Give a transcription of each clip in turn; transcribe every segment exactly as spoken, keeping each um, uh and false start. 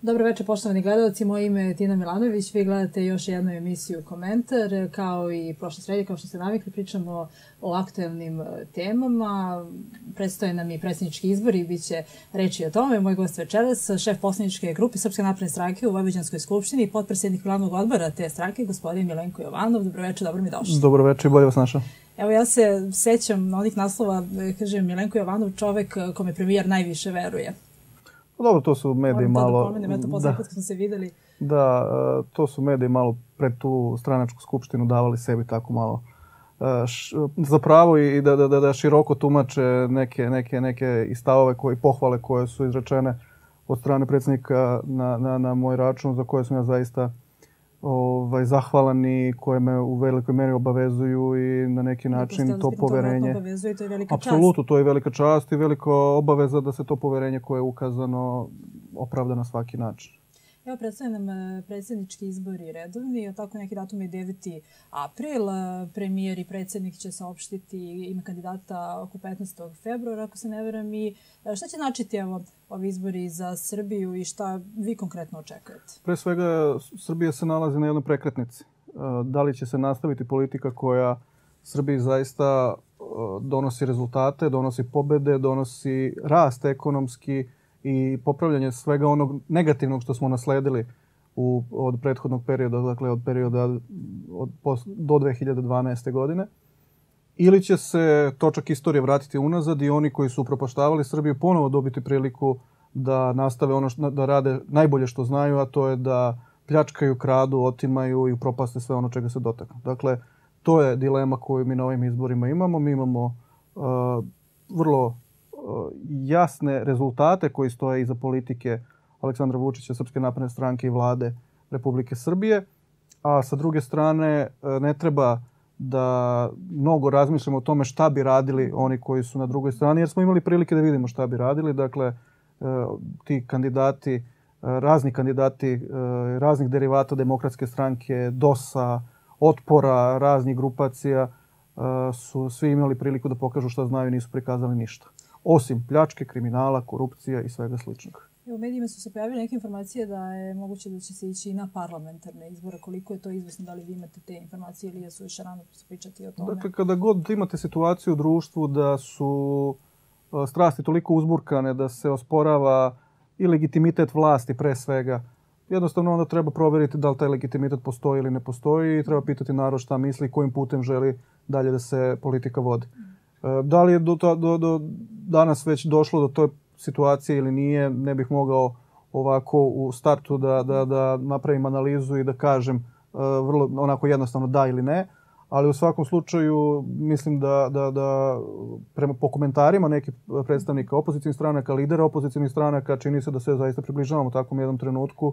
Dobro večer, poštovani gledalci. Moje ime je Tina Milanović. Vi gledate još jednu emisiju Komentar. Kao i prošle srede, kao što ste navikli, pričamo o aktuelnim temama. Predstoje nam i predsjednički izbori i bit će reći o tome. Moj gost večeras, šef poslaničke grupe Srpske napredne stranke u Vojvođanskoj skupštini i potpredsjednik glavnog odbora te stranke, gospodin Milenko Jovanov. Dobro večer, dobro mi došli. Dobro večer i bolje vas našao. Evo, ja se sećam onih naslova, kažem, Milenko Jovanov, čovek kome premijer najviše veruje. Dobro, to su mediji malo... Moram to da pomenem, eto, poslednji put kad smo se videli. Da, to su mediji malo pred tu stranačku skupštinu davali sebi tako malo zapravo i da, da, da široko tumače neke, neke, neke stavove koje, pohvale koje su izrečene od strane predsjednika na, na, na moj račun, za koje sam ja zaista ovaj, zahvalan i koje me u velikoj meri obavezuju i na neki način to poverenje. To je velika čast. Apsolutno, to je velika čast i velika obaveza da se to poverenje koje je ukazano opravda na svaki način. Evo, predstavljaju nam predsjednički izbori redovni, tako neki datum je deveti april. Premijer i predsjednik će saopštiti ime kandidata oko petnaestog februara, ako se ne veram. I šta će značiti evo, ovi izbori za Srbiju i šta vi konkretno očekujete? Pre svega, Srbija se nalazi na jednoj prekretnici. Da li će se nastaviti politika koja Srbiji zaista donosi rezultate, donosi pobede, donosi rast ekonomski i popravljanje svega onog negativnog što smo nasledili u, od prethodnog perioda, dakle od perioda od, do dve hiljade dvanaeste. godine. Ili će se točak istorije vratiti unazad i oni koji su upropaštavali Srbiju ponovo dobiti priliku da nastave ono što, da rade najbolje što znaju, a to je da pljačkaju, kradu, otimaju i upropaste sve ono čega se dotaknu. Dakle, to je dilema koju mi na ovim izborima imamo. Mi imamo uh, vrlo jasne rezultate koji stoje iza politike Aleksandra Vučića, Srpske napredne stranke i vlade Republike Srbije. A sa druge strane, ne treba da mnogo razmišljamo o tome šta bi radili oni koji su na drugoj strani, jer smo imali prilike da vidimo šta bi radili. Dakle, ti kandidati, razni kandidati raznih derivata Demokratske stranke, DOS-a, Otpora, raznih grupacija su svi imali priliku da pokažu šta znaju i nisu prikazali ništa. Osim pljačke, kriminala, korupcija i svega sličnog. U medijima su se pojavile neke informacije da je moguće da će se ići i na parlamentarne izbore. Koliko je to izvesno? Da li vi imate te informacije ili je suviše rano pričati o tome? Dakle, kada god imate situaciju u društvu da su strasti toliko uzburkane, da se osporava i legitimitet vlasti pre svega, jednostavno onda treba provjeriti da li taj legitimitet postoji ili ne postoji i treba pitati narod šta misli i kojim putem želi dalje da se politika vodi. Da li je do, do, do danas već došlo do toj situacije ili nije, ne bih mogao ovako u startu da, da, da napravim analizu i da kažem uh, vrlo onako jednostavno da ili ne. Ali u svakom slučaju mislim da, da, da prema po komentarima nekih predstavnika opozicijnih stranaka, lidera opozicijnih stranaka, čini se da se zaista približavamo u takvom jednom trenutku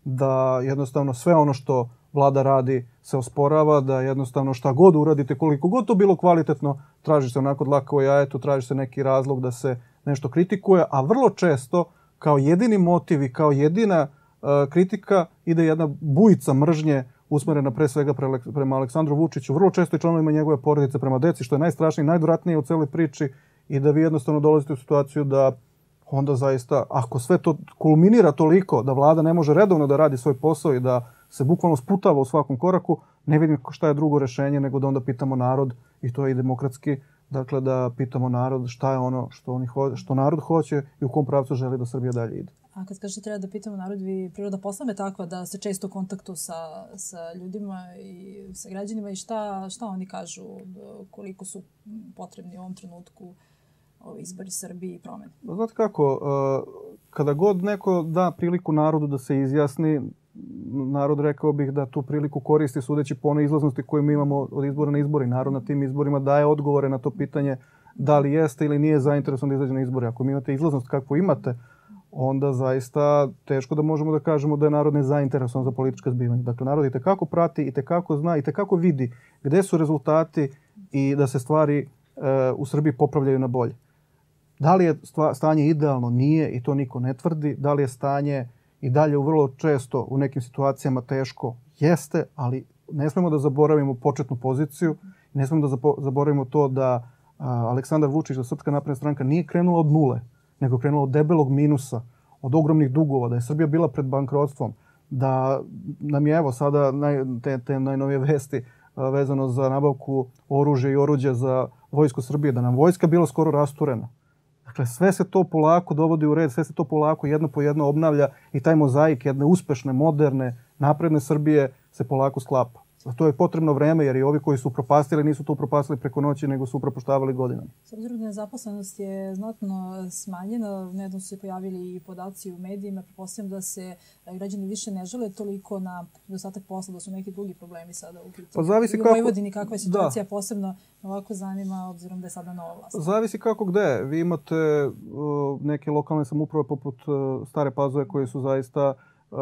da jednostavno sve ono što vlada radi se osporava, da jednostavno šta god uradite, koliko god to bilo kvalitetno, traži se onako dlako jajetu, traži se neki razlog da se nešto kritikuje, a vrlo često kao jedini motiv i kao jedina uh, kritika ide jedna bujica mržnje usmerena pre svega pre, prema Aleksandru Vučiću, vrlo često i članovima njegove porodice, prema deci, što je najstrašnije i najodvratnije u celoj priči i da vi jednostavno dolazite u situaciju da onda zaista, ako sve to kulminira toliko da vlada ne može redovno da radi svoj posao i da se bukvalno sputava u svakom koraku, ne vidim šta je drugo rešenje nego da onda pitamo narod, i to je i demokratski, dakle da pitamo narod šta je ono što, oni ho što narod hoće i u kom pravcu želi da Srbija dalje ide. A kad kažete treba da pitamo narod, vi priroda posla je takva da ste često u kontaktu sa, sa ljudima i sa građanima i šta, šta oni kažu, koliko su potrebni u ovom trenutku ovi izbori Srbiji i promene? Znate kako, kada god neko da priliku narodu da se izjasni, narod rekao bih da tu priliku koristi sudeći po onoj izlaznosti koju mi imamo od izbora na izbori. Narod na tim izborima daje odgovore na to pitanje da li jeste ili nije zainteresovan da izađe na izbore. Ako mi imate izlaznost kakvu imate, onda zaista teško da možemo da kažemo da je narod nezainteresovan za politička zbivanja. Dakle, narod i tekako prati, i tekako zna, i tekako vidi gde su rezultati i da se stvari e, u Srbiji popravljaju na bolje. Da li je stanje idealno? Nije i to niko ne tvrdi. Da li je stanje i dalje vrlo često u nekim situacijama teško? Jeste, ali ne smemo da zaboravimo početnu poziciju. Ne smemo da zaboravimo to da a, Aleksandar Vučić, da Srpska napredna stranka nije krenula od nule, nego krenula od debelog minusa. od ogromnih dugova, da je Srbija bila pred bankrotstvom, da nam je evo sada naj, te, te najnovije vesti a, vezano za nabavku oružja i oruđa za vojsku Srbije, da nam vojska bila skoro rasturena. Dakle, sve se to polako dovodi u red, sve se to polako jedno po jedno obnavlja i taj mozaik jedne uspešne, moderne, napredne Srbije se polako sklapa. Za to je potrebno vreme, jer i ovi koji su upropastili nisu to upropastili preko noći, nego su upropaštavali godinama. S obzirom da nezaposlenost je znatno smanjena, nedavno su se pojavili i podaci u medijima, pretpostavljam da se građani više ne žele toliko na nedostatak posla, da su neki drugi problemi sada u pitanju. Pa zavisi kako... U Vojvodini kakva je situacija, da. Posebno ovako zanima, obzirom da je sada nova vlast. Zavisi kako gde. Vi imate uh, neke lokalne samouprave poput uh, Stare Pazove koji su zaista Uh,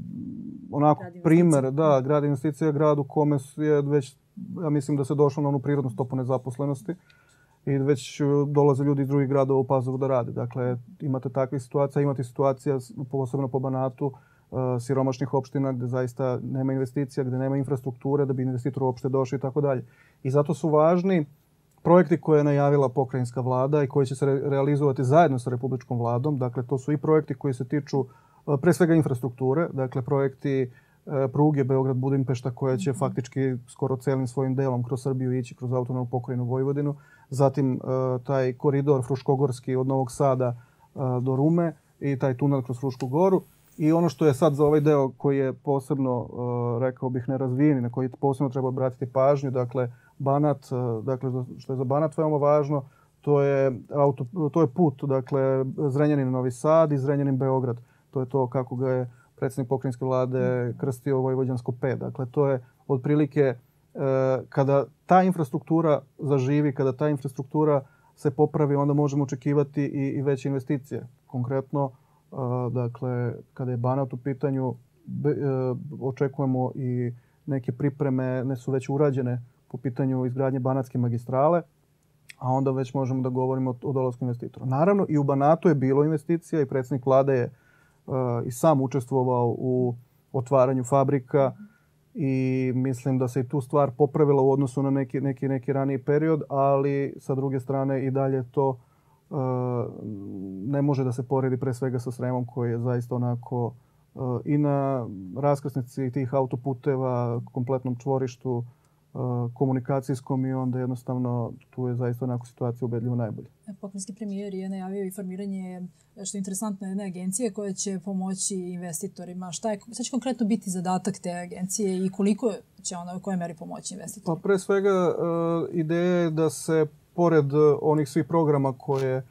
onako primer, da, grad investicija, grad u kome je već, ja mislim da se došlo na onu prirodnu stopu nezaposlenosti i već dolaze ljudi iz drugih gradova u Pazovu da rade. Dakle, imate takve situacija, imate situacija posebno po Banatu, uh, siromašnih opština gde zaista nema investicija, gde nema infrastrukture da bi investitor uopšte došao i tako dalje. I zato su važni projekti koje je najavila pokrajinska vlada i koji će se re realizovati zajedno sa republičkom vladom. Dakle, to su i projekti koji se tiču pre svega infrastrukture, dakle projekti e, pruge Beograd-Budimpešta koja će faktički skoro celim svojim delom kroz Srbiju ići kroz autonomnu pokrajinu Vojvodinu. Zatim e, taj koridor Fruškogorski od Novog Sada e, do Rume i taj tunel kroz Frušku goru. I ono što je sad za ovaj deo koji je posebno, e, rekao bih, nerazvijen, na koji posebno treba obratiti pažnju, dakle Banat, e, dakle što je za Banat veoma važno, to je, auto, to je put, dakle Zrenjanin-Novi Sad i Zrenjanin-Beograd. To je to kako ga je predsjednik pokrajinske vlade krstio Vojvođansko P. Dakle, to je otprilike e, kada ta infrastruktura zaživi, kada ta infrastruktura se popravi, onda možemo očekivati i, i veće investicije. Konkretno, e, dakle, kada je Banat u pitanju, be, e, očekujemo i neke pripreme, ne su već urađene po pitanju izgradnje Banatske magistrale, a onda već možemo da govorimo o, o dolasku investitora. Naravno, i u Banatu je bilo investicija i predsjednik vlade je Uh, i sam učestvovao u otvaranju fabrika i mislim da se i tu stvar popravila u odnosu na neki, neki, neki raniji period, ali sa druge strane i dalje to uh, ne može da se poredi pre svega sa Sremom koji je zaista onako uh, i na raskrsnici tih autoputeva, kompletnom čvorištu, komunikacijskom i onda jednostavno tu je zaista onako situacija ubedljivo najbolje. Pokrajinski premijer je najavio i formiranje, što je interesantno, jedne agencije koja će pomoći investitorima. Šta, je, šta će konkretno biti zadatak te agencije i koliko će ona u kojoj meri pomoći investitorima? Pa pre svega ideja je da se pored onih svih programa koje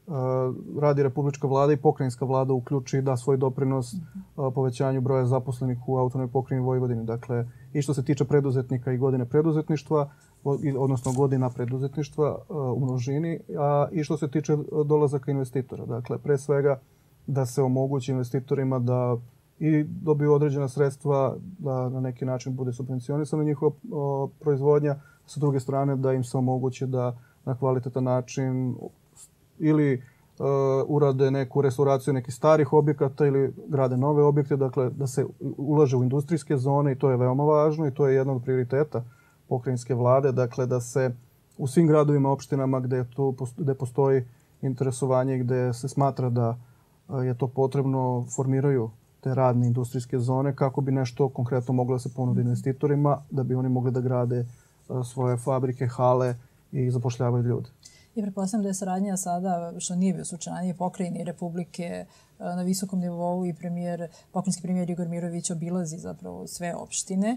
radi republička vlada i pokrajinska vlada uključi i da svoj doprinos uh-huh. povećanju broja zaposlenih u autonomnoj pokrajini Vojvodini. Dakle, i što se tiče preduzetnika i godine preduzetništva, odnosno godina preduzetništva u množini, a i što se tiče dolazaka investitora. Dakle, pre svega da se omogući investitorima da i dobiju određena sredstva, da na neki način bude subvencionisana njihova o, proizvodnja, sa druge strane da im se omogući da na kvalitetan način ili uh, urade neku restauraciju nekih starih objekata ili grade nove objekte, dakle da se ulaže u industrijske zone i to je veoma važno i to je jedan od prioriteta pokrajinske vlade, dakle da se u svim gradovima, opštinama gde, to, gde postoji interesovanje i gde se smatra da uh, je to potrebno, formiraju te radne industrijske zone kako bi nešto konkretno moglo da se ponudi investitorima, da bi oni mogli da grade uh, svoje fabrike, hale i zapošljavaju ljude. I pretpostavljam da je saradnja sada, što nije bio slučaj, pokrajine i republike na visokom nivou i premijer, pokrajinski premijer Igor Mirović obilazi zapravo sve opštine,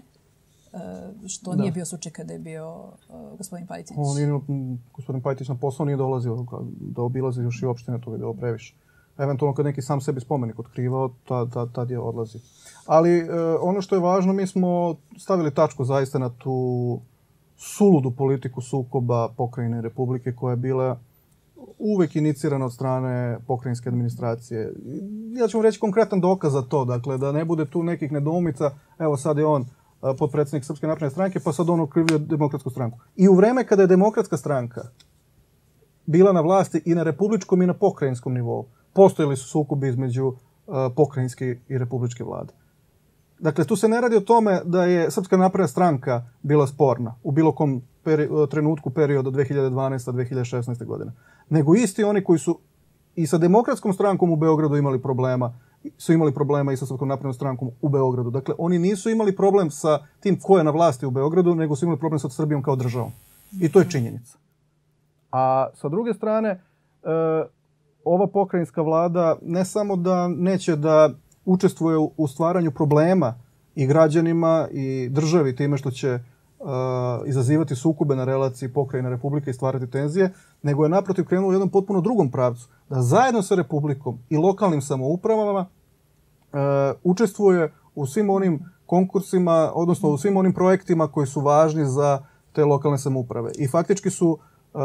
što da. Nije bio slučaj kada je bio gospodin Pajtić. On nije, gospodin Pajtić na posao nije dolazio da obilazi još i opštine, to bi bilo previše. Eventualno kad neki sam sebi spomenik otkrivao, tad, tad, tad je odlazi. Ali eh, ono što je važno, mi smo stavili tačku zaista na tu suludu politiku sukoba pokrajine i republike koja je bila uvek inicirana od strane pokrajinske administracije. Ja ću vam reći konkretan dokaz za to, dakle da ne bude tu nekih nedoumica, evo sad je on potpredsjednik Srpske napredne stranke, pa sad on okrivljuje Demokratsku stranku. I u vreme kada je Demokratska stranka bila na vlasti i na republičkom i na pokrajinskom nivou, postojali su sukobi između uh, pokrajinske i republičke vlade. Dakle, tu se ne radi o tome da je Srpska napredna stranka bila sporna u bilo kom peri- trenutku perioda dve hiljade dvanaeste do dve hiljade šesnaeste godine. Nego isti oni koji su i sa Demokratskom strankom u Beogradu imali problema, su imali problema i sa Srpskom naprednom strankom u Beogradu. Dakle, oni nisu imali problem sa tim ko je na vlasti u Beogradu, nego su imali problem sa Srbijom kao državom. I to je činjenica. A sa druge strane, e, ova pokrajinska vlada ne samo da neće da učestvuje u, u stvaranju problema i građanima i državi time što će uh, izazivati sukobe na relaciji pokrajine Republike i stvarati tenzije, nego je naprotiv krenulo u jednom potpuno drugom pravcu. Da zajedno sa Republikom i lokalnim samoupravama uh, učestvuje u svim onim konkursima, odnosno u svim onim projektima koji su važni za te lokalne samouprave. I faktički su uh,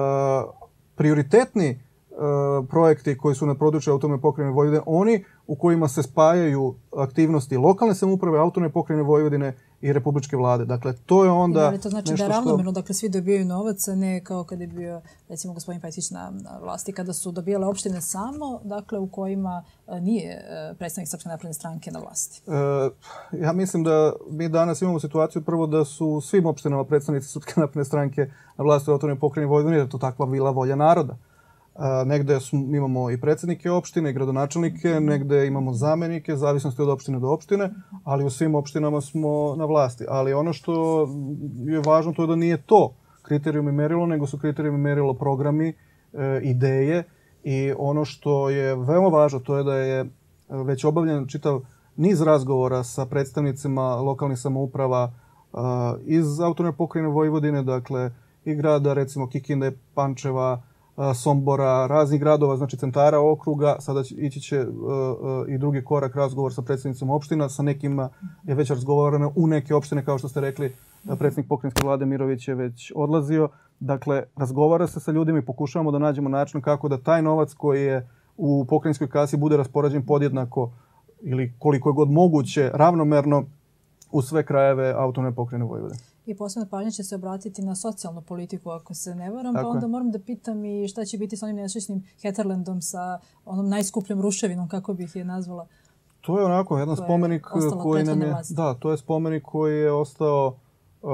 prioritetni uh, projekti koji su na području autonomne pokrajine Vojvodine oni u kojima se spajaju aktivnosti lokalne samouprave, autonomne pokrajine Vojvodine i republičke vlade. Dakle, to je onda... I da li to znači da je ravnomerno, dakle, svi dobijaju novac, a ne kao kada je bio, recimo, gospodin Pajtić na, na vlasti, kada su dobijale opštine samo, dakle, u kojima nije predstavnik Srpske napredne stranke na vlasti? E, ja mislim da mi danas imamo situaciju prvo da su svim opštinama predstavnici Srpske napredne stranke na vlasti u autonomne pokrajine Vojvodine, jer je to takva bila volja naroda. Uh, negde su, imamo i predsjednike opštine i gradonačelnike, negde imamo zamenike, zavisnosti od opštine do opštine, ali u svim opštinama smo na vlasti. Ali ono što je važno to je da nije to kriterijum i merilo, nego su kriterijum i merilo programi, e, ideje i ono što je veoma važno to je da je već obavljen čitav niz razgovora sa predstavnicima lokalnih samouprava uh, iz autonomne pokrajine Vojvodine, dakle i grada recimo Kikinde, Pančeva, Sombora, raznih gradova, znači centara okruga. Sada će, ići će uh, uh, i drugi korak razgovor sa predsjednicom opština. Sa nekima je već razgovarano u neke opštine, kao što ste rekli, predsjednik pokrajinske vlade Mirović je već odlazio. Dakle, razgovara se sa ljudima i pokušavamo da nađemo način kako da taj novac koji je u pokrajinskoj kasi bude raspoređen podjednako ili koliko je god moguće ravnomerno u sve krajeve autonomne pokrajine Vojvodine. I posebno pažnja će se obratiti na socijalnu politiku, ako se ne varam, Tako pa onda je. moram da pitam i šta će biti sa onim nesrećnim Heterlendom, sa onom najskupljom ruševinom, kako bih je nazvala. To je onako jedan spomenik koji nam je... Vlasti. Da, to je spomenik koji je ostao uh,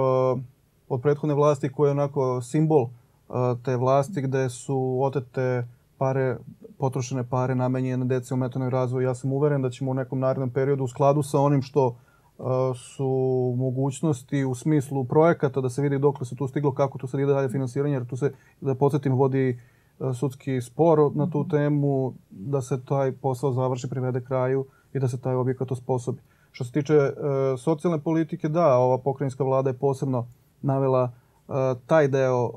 od prethodne vlasti, koji je onako simbol uh, te vlasti gde su otete pare, potrošene pare namenjene deci ometenoj razvoju. Ja sam uveren da ćemo u nekom narednom periodu u skladu sa onim što su mogućnosti u smislu projekata da se vidi dokle se tu stiglo, kako tu sad ide dalje finansiranje, jer tu se, da podsjetim, vodi sudski spor na tu temu, da se taj posao završi, privede kraju i da se taj objekat osposobi. Što se tiče e, socijalne politike, da, ova pokrajinska vlada je posebno navela e, taj deo e,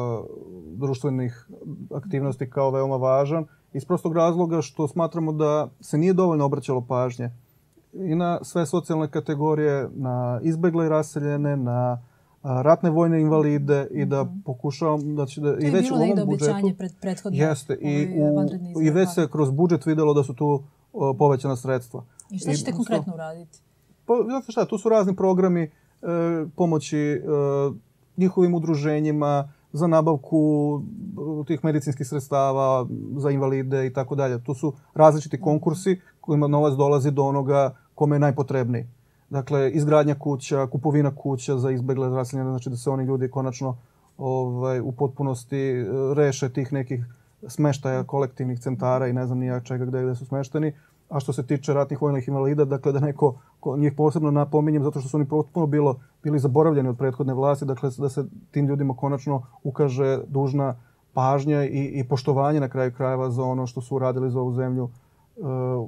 društvenih aktivnosti kao veoma važan, iz prostog razloga što smatramo da se nije dovoljno obraćalo pažnje i na sve socijalne kategorije, na izbegle i raseljene, na ratne vojne invalide i da pokušavam da će da i već u ovom budžetu pred jeste i u, i već se kroz budžet videlo da su tu o, povećana sredstva. I šta ćete I, konkretno uraditi? Pa znate šta, tu su razni programi e, pomoći e, njihovim udruženjima za nabavku tih medicinskih sredstava za invalide i tako dalje. Tu su različiti konkursi kojima novac dolazi do onoga kome je najpotrebniji. Dakle, izgradnja kuća, kupovina kuća za izbegle raseljene, znači da se oni ljudi konačno ovaj, u potpunosti reše tih nekih smeštaja kolektivnih centara i ne znam nija čega gde, gde su smešteni. A što se tiče ratnih vojnih invalida, dakle da neko, ko, njih posebno napominjem zato što su oni potpuno bilo, bili zaboravljeni od prethodne vlasti, dakle da se tim ljudima konačno ukaže dužna pažnja i, i poštovanje na kraju krajeva za ono što su uradili za ovu zemlju, e,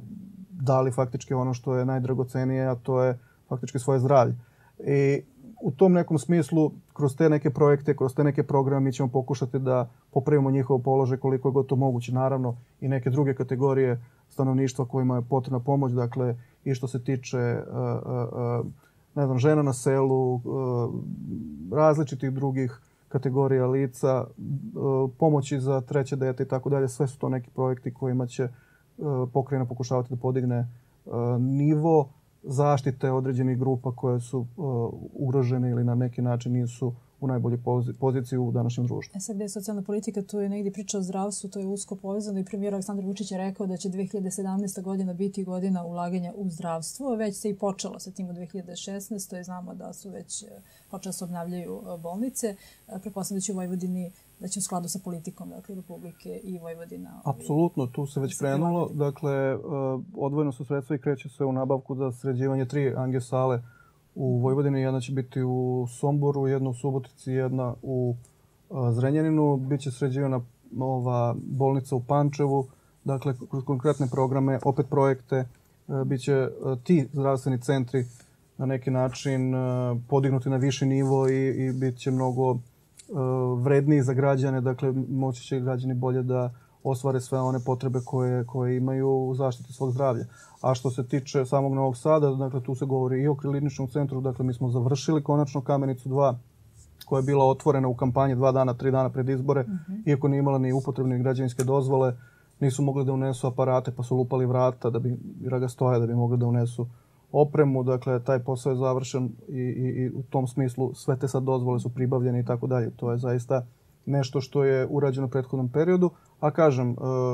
dali faktički ono što je najdragocenije, a to je faktički svoje zdravlje. I u tom nekom smislu, kroz te neke projekte, kroz te neke programe, mi ćemo pokušati da popravimo njihov položaj koliko je god to moguće. Naravno, i neke druge kategorije stanovništva kojima je potrebna pomoć, dakle, i što se tiče uh, uh, ne znam, žena na selu, uh, različitih drugih kategorija lica, uh, pomoći za treće dete i tako dalje. Sve su to neki projekti kojima će uh, pokrajina pokušavati da podigne uh, nivo zaštite određenih grupa koje su uh, ugrožene ili na neki način nisu u najbolju poziciju u današnjem društvu. E sad gdje je socijalna politika, tu je negdje priča o zdravstvu, to je usko povezano i premijer Aleksandar Vučić je rekao da će dve hiljade sedamnaesta. godina biti godina ulaganja u zdravstvo. Već se i počelo sa tim u dve hiljade šesnaestoj. Znamo da su već počeli se obnavljaju bolnice. Pretpostavljam da će u Vojvodini, da će u skladu sa politikom, dakle, Republike i Vojvodina. Apsolutno, tu se već krenulo. Dakle, odvojeno su sredstva i kreće se u nabavku za sređivanje tri angiosale u Vojvodini. Jedna će biti u Somboru, jedna u Subotici, jedna u Zrenjaninu. Biće sređivana ova bolnica u Pančevu. Dakle, kroz konkretne programe, opet projekte, biće ti zdravstveni centri na neki način podignuti na viši nivo i, i bit će mnogo vredniji za građane. Dakle, moći će građani bolje da ostvare sve one potrebe koje, koje imaju u zaštiti svog zdravlja. A što se tiče samog Novog Sada, dakle, tu se govori i o kliničkom centru. Dakle, mi smo završili konačno Kamenicu dva, koja je bila otvorena u kampanji dva dana, tri dana pred izbore. Uh-huh. Iako nije imala ni upotrebne građevinske dozvole, nisu mogli da unesu aparate, pa su lupali vrata da bi raga stoja, da bi mogli da unesu opremu. Dakle, taj posao je završen i, i, i u tom smislu sve te sad dozvole su pribavljene i tako dalje. To je zaista nešto što je urađeno u prethodnom periodu. A kažem,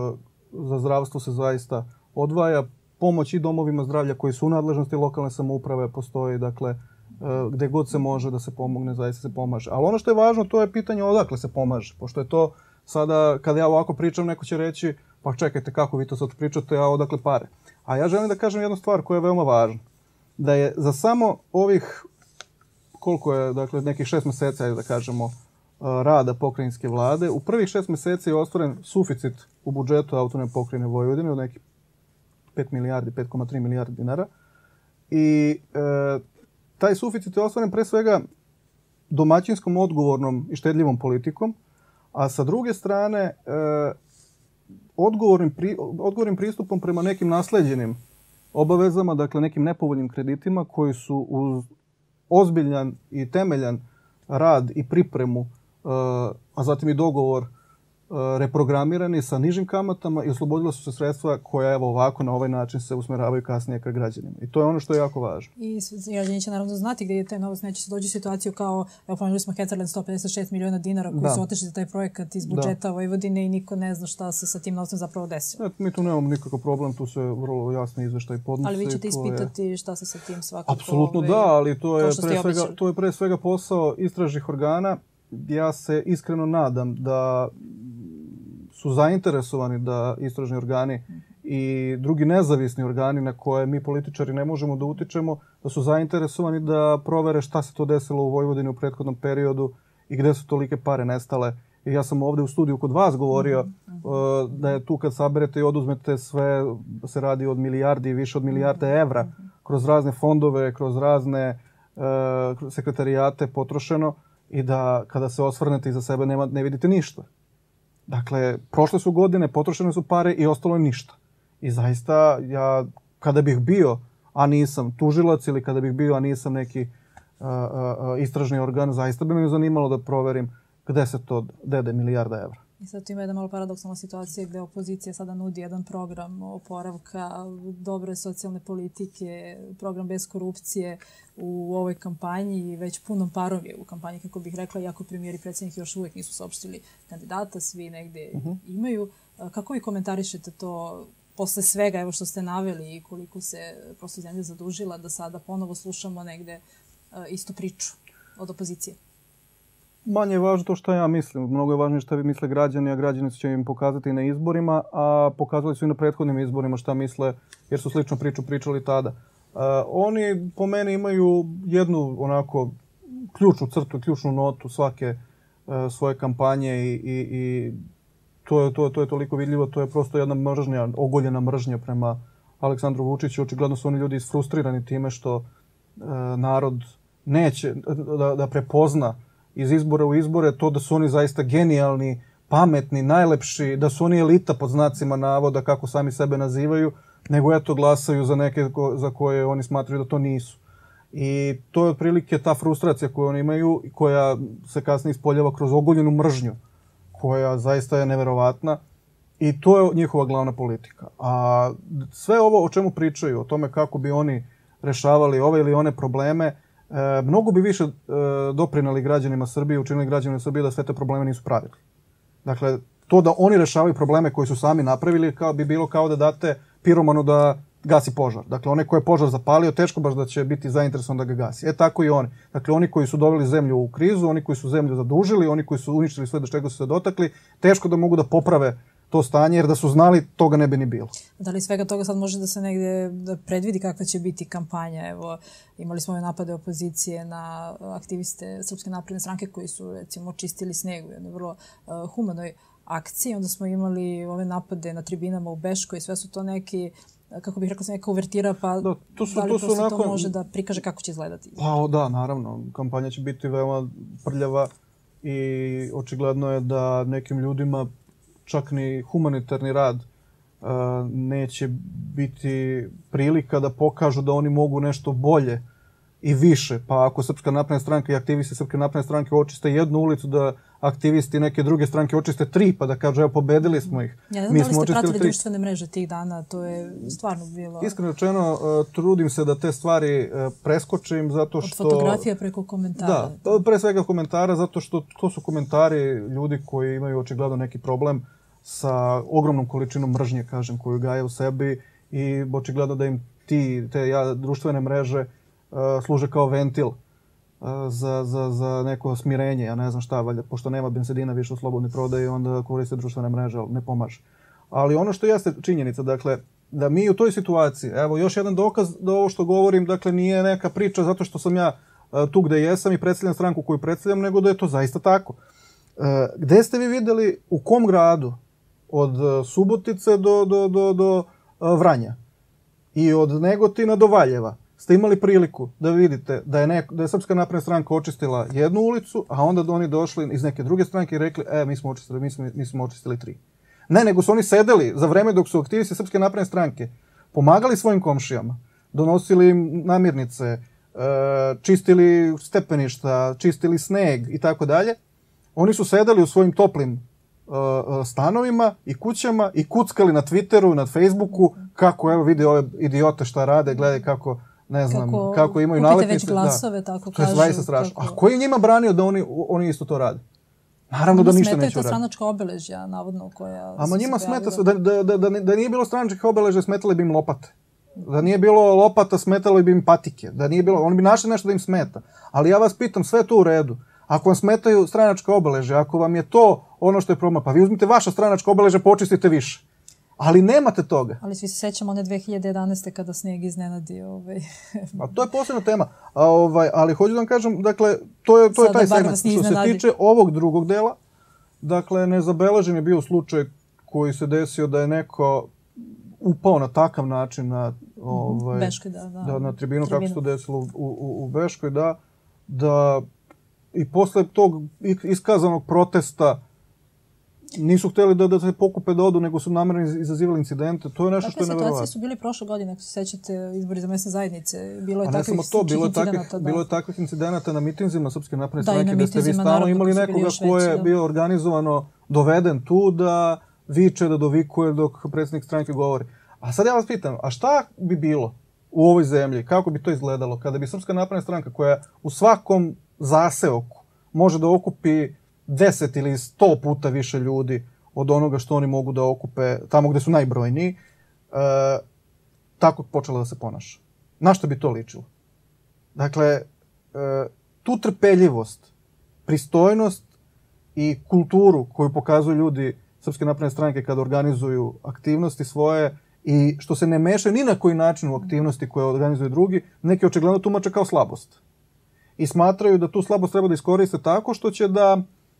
za zdravstvo se zaista odvaja. Pomoć i domovima zdravlja koji su u nadležnosti lokalne samouprave postoji, dakle, gde god se može da se pomogne, zaista se pomaže. Ali ono što je važno, to je pitanje odakle se pomaže. Pošto je to sada, kada ja ovako pričam, neko će reći, pa čekajte, kako vi to sad pričate, a odakle pare? A ja želim da kažem jednu stvar koja je veoma važna. Da je za samo ovih, koliko je, dakle, nekih šest meseci, ajde da kažemo, rada pokrajinske vlade, u prvih šest meseci je ostvaren suficit u budžetu Autonomne pokrajine Vojvodine od nekih pet milijardi, pet zarez tri milijardi dinara. I e, taj suficit je ostvaren pre svega domaćinskom, odgovornom i štedljivom politikom, a sa druge strane e, odgovornim, pri, odgovornim pristupom prema nekim nasleđenim obavezama, dakle nekim nepovoljnim kreditima koji su uz ozbiljan i temeljan rad i pripremu, a zatim i dogovor reprogramirani sa nižim kamatama i oslobodila su se sredstva koja evo ovako na ovaj način se usmeravaju kasnije ka građanima. I to je ono što je jako važno. I građani će naravno znati gdje je taj novac, neće se doći u situaciju kao, evo pomenuli smo Heterland sto pedeset šest miliona dinara koji da. su otišli za taj projekat iz budžeta da. Vojvodine i niko ne zna šta se sa tim novcem zapravo desilo. Mi tu nemamo nikakav problem, tu se vrlo jasno izveštaj podnose. Ali vi ćete ispitati je... šta se sa tim svakako... Apsolutno ovaj, da, ali to je, pre svega, to je pre svega posao istražnih organa. Ja se iskreno nadam da su zainteresovani da istražni organi i drugi nezavisni organi na koje mi političari ne možemo da utičemo, da su zainteresovani da provere šta se to desilo u Vojvodini u prethodnom periodu i gde su tolike pare nestale. I ja sam ovde u studiju kod vas govorio mm-hmm. uh, da je tu kad saberete i oduzmete sve, se radi od milijardi i više od milijarde evra mm-hmm. kroz razne fondove, kroz razne uh, sekretarijate potrošeno i da kada se osvrnete iza sebe nema, ne vidite ništa. Dakle, prošle su godine, potrošene su pare i ostalo je ništa. I zaista, ja, kada bih bio, a nisam tužilac, ili kada bih bio, a nisam neki uh, uh, istražni organ, zaista bi me zanimalo da proverim gde se to dede milijarda evra. I sad tu ima jedna malo paradoksalna situacija gde opozicija sada nudi jedan program oporavka, dobre socijalne politike, program bez korupcije u ovoj kampanji i već punom parom je u kampanji, kako bih rekla, iako premijer i predsjednik još uvijek nisu saopštili kandidata, svi negdje uh-huh. imaju. Kako vi komentarišete to posle svega, evo što ste naveli i koliko se prosto zemlja zadužila da sada ponovo slušamo negde istu priču od opozicije? Manje je važno to što ja mislim. Mnogo je važnije što vi misle građani, a građani će im pokazati na izborima, a pokazali su i na prethodnim izborima šta misle, jer su sličnu priču pričali tada. Uh, oni po meni imaju jednu onako ključnu crtu, ključnu notu svake uh, svoje kampanje i, i, i to, je, to, to je toliko vidljivo, to je prosto jedna mržnja, ogoljena mržnja prema Aleksandru Vučiću. Očigledno su oni ljudi isfrustrirani time što uh, narod neće da, da prepozna iz izbora u izbore to da su oni zaista genijalni, pametni, najlepši, da su oni elita pod znacima navoda kako sami sebe nazivaju, nego eto glasaju za neke ko, za koje oni smatraju da to nisu. I to je otprilike ta frustracija koju oni imaju i koja se kasnije ispoljava kroz ogoljenu mržnju, koja zaista je neverovatna i to je njihova glavna politika. A sve ovo o čemu pričaju, o tome kako bi oni rešavali ove ili one probleme, e, mnogo bi više e, doprinali građanima Srbije, učinili građanima Srbije da sve te probleme nisu pravili. Dakle, to da oni rešavaju probleme koji su sami napravili kao bi bilo kao da date piromanu da gasi požar. Dakle, onaj ko je požar zapalio, teško baš da će biti zainteresovan da ga gasi. E, tako i oni. Dakle, oni koji su doveli zemlju u krizu, oni koji su zemlju zadužili, oni koji su uništili sve do čega su se dotakli, teško da mogu da poprave to stanje, jer da su znali, toga ne bi ni bilo. Da li svega toga sad može da se negde da predvidi kakva će biti kampanja? Evo, imali smo ove napade opozicije na aktiviste Srpske napredne stranke koji su, recimo, čistili sneg u jednoj vrlo uh, humanoj akciji. Onda smo imali ove napade na tribinama u Beškoj i sve su to neki, kako bih rekla, se neka uvertira, pa da, to su, da li to, su nakon... to može da prikaže kako će izgledati? Pa da, naravno. Kampanja će biti veoma prljava i očigledno je da nekim ljudima čak ni humanitarni rad uh, neće biti prilika da pokažu da oni mogu nešto bolje i više. Pa ako Srpska napredna stranka i aktivisti Srpske napredne stranke očiste jednu ulicu, da aktivisti neke druge stranke očiste tri, pa da kažu, evo, pobedili smo ih. Ja ne znam da li ste pratili društvene mreže tih dana, to je stvarno bilo... Iskreno rečeno, uh, trudim se da te stvari uh, preskočim, zato što... Od fotografija preko komentara. Da, pre svega komentara, zato što to su komentari ljudi koji imaju očigledno neki problem sa ogromnom količinom mržnje, kažem, koju gaje u sebi i očigledno da im ti, te ja, društvene mreže uh, služe kao ventil uh, za, za, za neko smirenje, ja ne znam šta, valjda, pošto nema bensedina više u slobodnoj prodaji, onda koriste društvene mreže, ali ne pomaže. Ali ono što jeste činjenica, dakle, da mi u toj situaciji, evo još jedan dokaz da ovo što govorim, dakle, nije neka priča zato što sam ja uh, tu gde jesam i predstavljam stranku koju predstavljam, nego da je to zaista tako. Uh, gde ste vi videli, u kom gradu, od Subotice do, do, do, do Vranja i od Negotina do Valjeva ste imali priliku da vidite da je, neko, da je Srpska napredna stranka očistila jednu ulicu, a onda da oni došli iz neke druge stranke i rekli, e, mi smo očistili, mi smo, mi smo očistili tri. Ne, nego su oni sedeli za vreme dok su aktivisti Srpske napredne stranke pomagali svojim komšijama, donosili im namirnice, čistili stepeništa, čistili sneg i tako dalje. Oni su sedeli u svojim toplim stanovima i kućama i kuckali na Twitteru, na Facebooku, kako, evo, vidi ove idiote šta rade, gledaj kako, ne znam, kako, kako imaju nalepnice. Kupite već glasove, da, tako to kažu. To je zaista strašno. Kako... A ko je njima branio da oni, oni isto to rade? Naravno da ništa neće uraditi. Smetaju ta stranačka obeležja, navodno, koja... Ama njima smeta sve, da, da, da, da, da nije bilo stranačkih obeležja, smetale bi im lopate. Da nije bilo lopata, smetalo bi im patike. Da nije bilo, oni bi našli nešto da im smeta. Ali ja vas pitam, sve to u redu. Ako vam smetaju stranačka obeležja, ako vam je to ono što je problem, pa vi uzmite vaša stranačka obeležja, počistite više. Ali nemate toga. Ali svi se sećamo one dve hiljade jedanaeste kada snijeg iznenadi. Ovaj. A to je posebna tema. A, ovaj, ali hoću da vam kažem, dakle, to je, to je taj segment. Što se tiče ovog drugog dela, dakle, nezabeležen je bio slučaj koji se desio da je neko upao na takav način na, ovaj, Beškoj, da, da. Da, na tribinu, tribinu, kako se to desilo u, u, u Beškoj, da, da i posle tog iskazanog protesta nisu htjeli da, da se pokupe da odu, nego su namjerno izazivali incidente. To je nešto što je neverovatno. Takve situacije su bili prošle godine, ako se sećate, izbori za mesne zajednice. Bilo je A takvih to, bilo incidenata. Bilo je takvih incidenata na mitinzima Srpske napredne stranke, da ste vi stalno imali nekoga ko je bio organizovano doveden tu da viče, da dovikuje dok predsjednik stranke govori. A sad ja vas pitam, a šta bi bilo u ovoj zemlji, kako bi to izgledalo, kada bi Srpska napredna stranka, koja u svakom zaseoku može da okupi deset ili sto puta više ljudi od onoga što oni mogu da okupe tamo gde su najbrojniji, e, tako počela da se ponaša. Na što bi to ličilo? Dakle, e, tu trpeljivost, pristojnost i kulturu koju pokazuju ljudi Srpske napredne stranke kada organizuju aktivnosti svoje i što se ne mešaju ni na koji način u aktivnosti koje organizuju drugi, neki očigledno tumače kao slabost. I smatraju da tu slabost treba da iskoriste tako što će da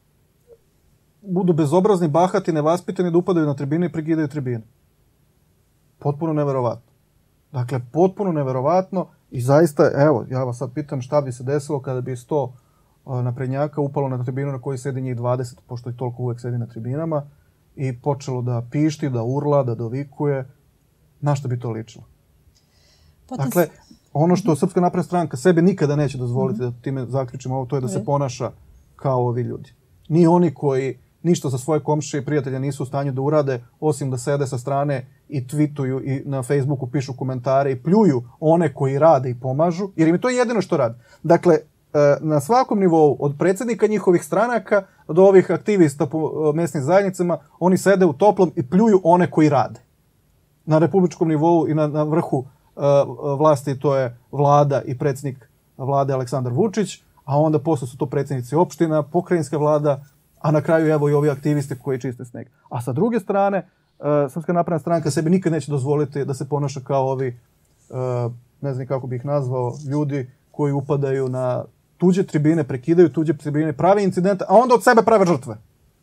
budu bezobrazni, bahati, nevaspitani, da upadaju na tribine i pregidaju tribine. Potpuno neverovatno. Dakle, potpuno neverovatno i zaista, evo, ja vas sad pitam šta bi se desilo kada bi sto naprednjaka upalo na tribinu na kojoj sedi njih dvadeset, pošto i toliko uvek sedi na tribinama, i počelo da pišti, da urla, da dovikuje. Na što bi to ličilo? Potem... Dakle, ono što Srpska napredna stranka sebe nikada neće dozvoliti, mm-hmm. da time zaključimo ovo, to je da se ponaša kao ovi ljudi. Ni oni koji ništa za svoje komšije i prijatelje nisu u stanju da urade, osim da sede sa strane i tweetuju i na Facebooku pišu komentare i pljuju one koji rade i pomažu, jer im je to jedino što rade. Dakle, na svakom nivou, od predsjednika njihovih stranaka do ovih aktivista po mesnim zajednicama, oni sede u toplom i pljuju one koji rade. Na republičkom nivou i na, na vrhu uh, vlasti to je vlada i predsjednik vlade Aleksandar Vučić, a onda posle su to predsjednici opština, pokrajinska vlada, a na kraju evo i ovi aktivisti koji čiste sneg. A sa druge strane, uh, Srpska napredna stranka sebi nikad neće dozvoliti da se ponaša kao ovi, uh, ne znam kako bih ih nazvao, ljudi koji upadaju na tuđe tribine, prekidaju tuđe tribine, pravi incidente, a onda od sebe prave žrtve.